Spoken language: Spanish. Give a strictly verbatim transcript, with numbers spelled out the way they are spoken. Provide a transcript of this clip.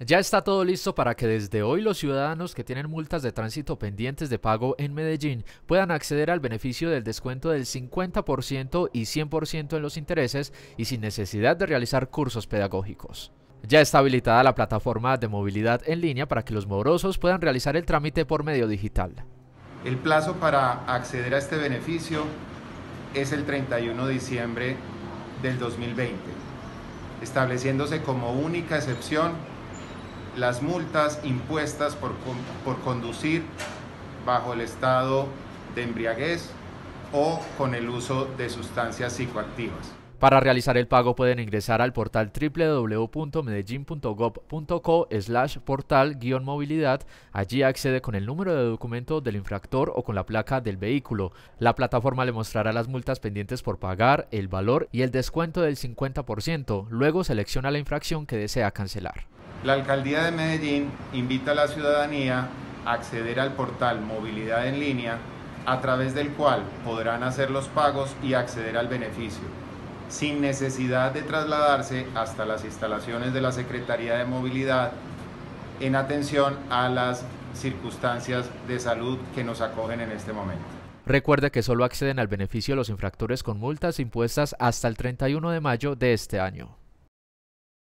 Ya está todo listo para que desde hoy los ciudadanos que tienen multas de tránsito pendientes de pago en Medellín puedan acceder al beneficio del descuento del cincuenta por ciento y cien por ciento en los intereses y sin necesidad de realizar cursos pedagógicos. Ya está habilitada la plataforma de movilidad en línea para que los morosos puedan realizar el trámite por medio digital. El plazo para acceder a este beneficio es el treinta y uno de diciembre del dos mil veinte, estableciéndose como única excepción las multas impuestas por, por conducir bajo el estado de embriaguez o con el uso de sustancias psicoactivas. Para realizar el pago pueden ingresar al portal w w w punto medellin punto gov punto co slash portal guión movilidad. Allí accede con el número de documento del infractor o con la placa del vehículo. La plataforma le mostrará las multas pendientes por pagar, el valor y el descuento del cincuenta por ciento. Luego selecciona la infracción que desea cancelar. La Alcaldía de Medellín invita a la ciudadanía a acceder al portal Movilidad en Línea, a través del cual podrán hacer los pagos y acceder al beneficio, sin necesidad de trasladarse hasta las instalaciones de la Secretaría de Movilidad, en atención a las circunstancias de salud que nos acogen en este momento. Recuerde que solo acceden al beneficio los infractores con multas impuestas hasta el treinta y uno de mayo de este año.